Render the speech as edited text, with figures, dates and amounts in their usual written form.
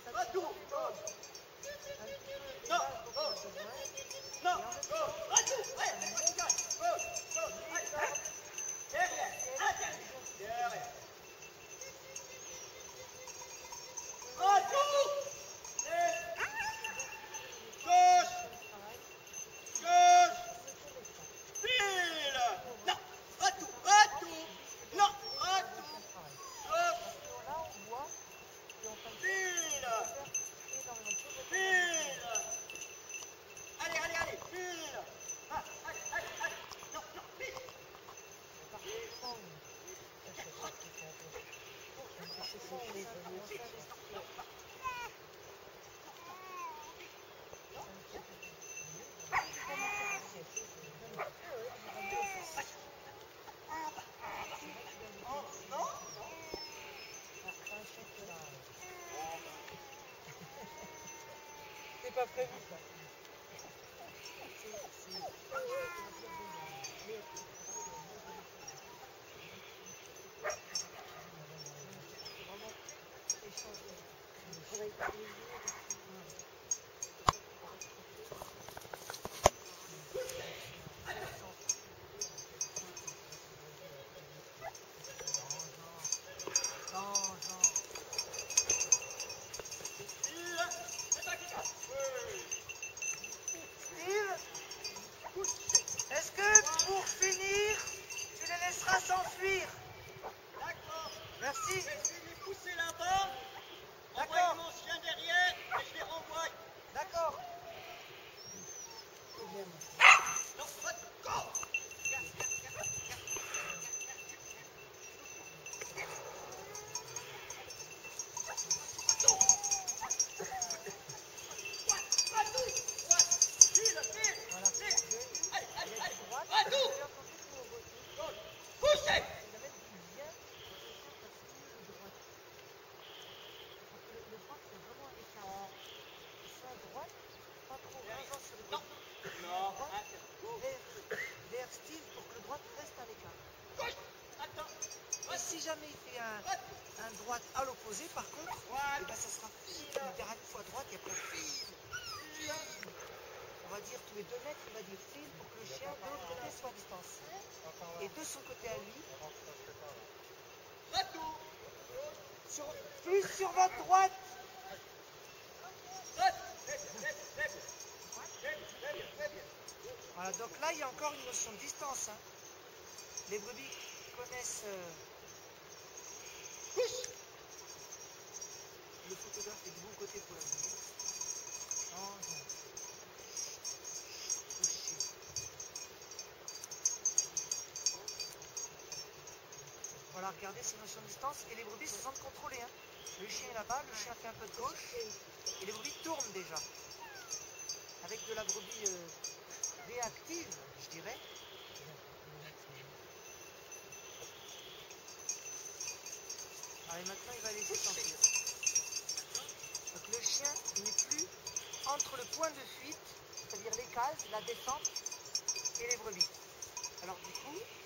C'est pas prévu ça. Est-ce que pour finir, tu les laisseras s'enfuir? D'accord. Merci. Je vais les pousser là-bas. D'accord. Envoie mon chien derrière et je les renvoie. D'accord. Non, go. Si jamais il fait un droite à l'opposé, par contre, eh ben, ça sera une dernière fois droite et après file. On va dire tous les 2 mètres, il va dire file pour que le chien de l'autre côté soit à distance. Et de son côté à lui, plus sur votre droite. Voilà, donc là il y a encore une notion de distance. Hein. Les brebis connaissent le photographe est du bon côté pour la venir. Voilà, regardez ces notions de distance et les brebis se sentent contrôlées. Hein. Le chien est là-bas, le chien fait un peu de gauche et les brebis tournent déjà. Avec de la brebis réactive, je dirais. Allez, maintenant il va laisser s'enfuir. Donc le chien n'est plus entre le point de fuite, c'est-à-dire les cases, la descente et les brebis. Alors du coup,